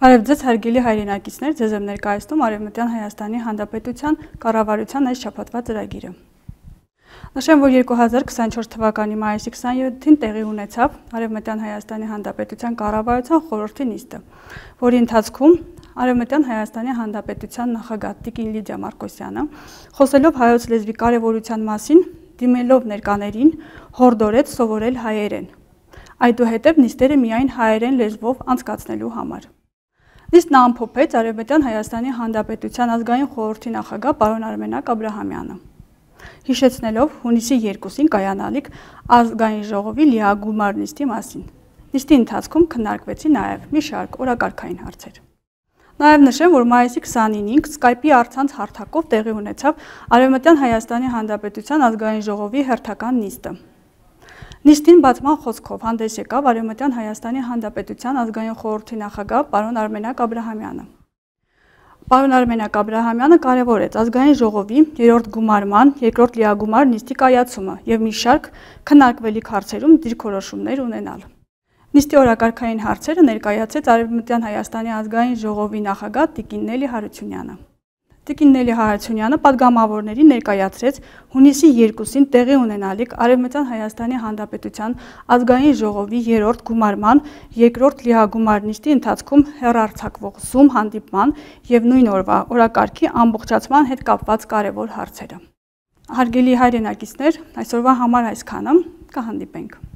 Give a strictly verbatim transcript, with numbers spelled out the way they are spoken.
Բարև ձեզ հարգելի հայրենակիցներ, ձեզ եմ ներկայացնում Արևմտյան Հայաստանի Հանրապետության կառավարության այս շաբաթվա ծրագիրը։ Նշեմ, որ երկու հազար քսաներորդ թվականի մայիսի քսաներեքին տեղի ունեցավ Արևմտյան Հայաստանի Հանրապետության կառավարության խորհրդի նիստը, որի ընթացքում Արևմտյան Հայաստանի Հանրապետության նախագահ Տիկին Լիդիա Մարկոսյանը, խոսելով հայոց լեզվի կարևորության մասին, դիմելով ներկաներին, հորդորեց սովորել հայերեն, այդուհետև նիստերը միայն հայերեն լեզվով անցկացնելու համար։ Նիստն ամփոփեց Արևմտյան Հայաստանի Հանրապետության ազգային խորհրդի նախագահ պարոն Արմենակ Աբրահամյանը, հիշեցնելով հունիսի երկուսին կայանալիք ազգային ժողովի լիագումար նիստի մասին։ Նիստի ընթացքում քննարկվեցին նաև մի շարք օրակարգային հարցեր։ Նաև նշեմ, որ մայիսի քսաներեքին Skype-ի առցանց հարթակով տեղի ունեցավ Արևմտյան Հայաստանի Հանրապետության ազգային ժողովի հերթական նիստը։ Նիստին բացման խոսքով հանդես եկավ Արևմտյան Հայաստանի Հանրապետության ազգային խորհրդի նախագահ պարոն Արմենակ Աբրահամյանը։ Պարոն Արմենակ Աբրահամյանը կարևորեց ազգային ժողովի երրորդ գումարման, երկրորդ լիագումար նիստի կայացումը եւ մի շարք քննարկվելիք հարցերում դիրքորոշումներ ունենալ։ Նիստի օրակարգային հարցերը ներկայացրեց Արևմտյան Հայաստանի ազգային ժողովի նախագահ Տիկին Նելի Հարությունյանը։ Տիկին Նելի Հարությունյանը պատգամավորներին ներկայացրեց հունիսի երկուսին տեղի ունենալիք Արևմտյան Հայաստանի Հանրապետության ազգային ժողովի երրորդ գումարման երկրորդ լիագումար նիստի ընթացքում հեռարձակվող Zoom հանդիպման եւ նույն օրվա օրակարգի ամբողջացման հետ կապված կարևոր հարցերը։ Հարգելի հայրենակիցներ, այսօրվա համար այսքանը, կհանդիպենք։